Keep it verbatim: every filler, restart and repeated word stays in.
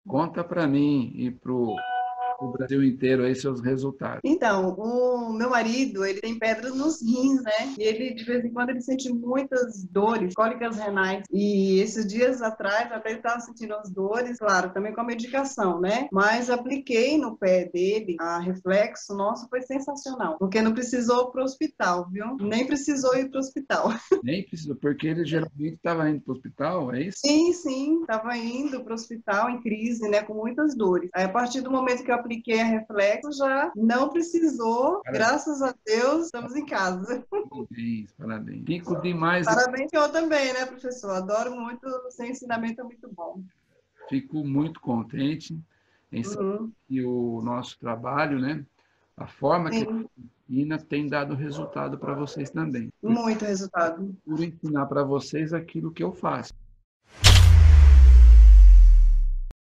Conta para mim e para o Brasil inteiro aí seus resultados. Então, o meu marido, ele tem pedra nos rins, né? E ele, de vez em quando, ele sente muitas dores, cólicas renais. E esses dias atrás, até ele estava sentindo as dores, claro, também com a medicação, né? Mas apliquei no pé dele a reflexo, nossa, foi sensacional. Porque não precisou ir para o hospital, viu? Nem precisou ir para o hospital. Nem precisa, porque ele geralmente estava indo para o hospital, é isso? Sim, sim, estava indo para o hospital em crise, né, com muitas dores. Aí, a partir do momento que eu apliquei a reflexo, já não precisou, Parabéns, graças a Deus, estamos em casa. parabéns. Parabéns. Fico demais, Parabéns, eu também, né, professor? Adoro muito, o seu ensinamento é muito bom. fico muito contente em saber Uhum, que o nosso trabalho, né, a forma que a sim, gente ensina tem dado resultado para vocês também. Porque muito resultado. eu procuro ensinar para vocês aquilo que eu faço.